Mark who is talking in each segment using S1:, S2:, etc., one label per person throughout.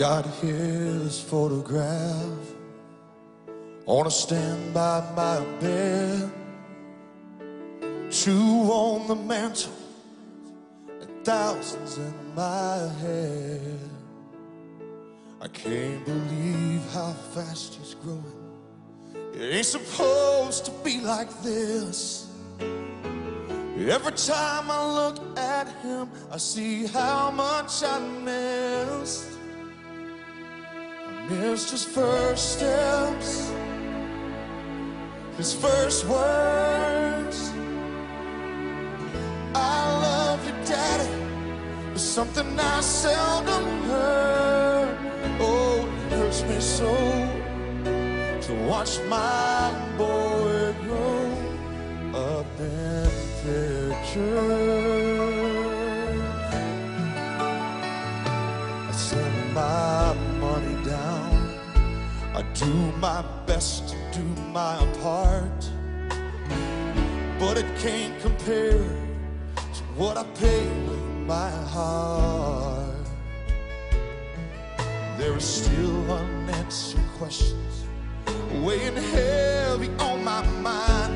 S1: got his photograph on a stand by my bed, two on the mantle and thousands in my head. I can't believe how fast he's growing. It ain't supposed to be like this. Every time I look at him, I see how much I missed. I missed his first steps, his first words. I love you, Daddy. It's something I seldom heard. Oh, it hurts me so to watch my boy grow up in pictures. I send my money down, I do my best to do my part, but it can't compare to what I pay with my heart. There are still unanswered questions weighing heavy on my mind.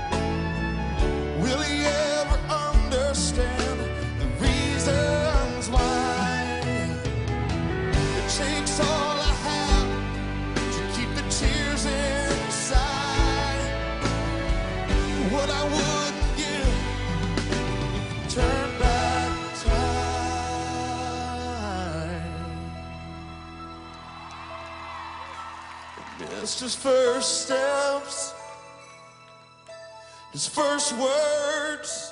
S1: Will he ever understand the reasons why? It takes all I have to keep the tears inside. What I wouldn't give if you turn back time. It's just first steps, his first words.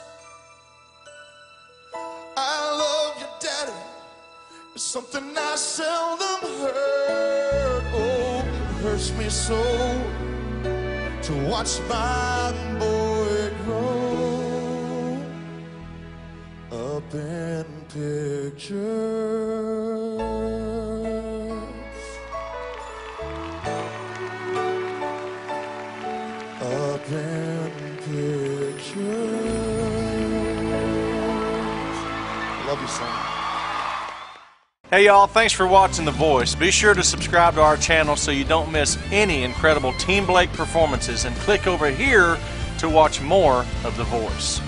S1: I love you, Daddy. It's something I seldom heard. Oh, it hurts me so to watch my boy grow up in pictures. Up in pictures. Love you, son.
S2: Hey y'all, thanks for watching The Voice. Be sure to subscribe to our channel so you don't miss any incredible Team Blake performances, and click over here to watch more of The Voice.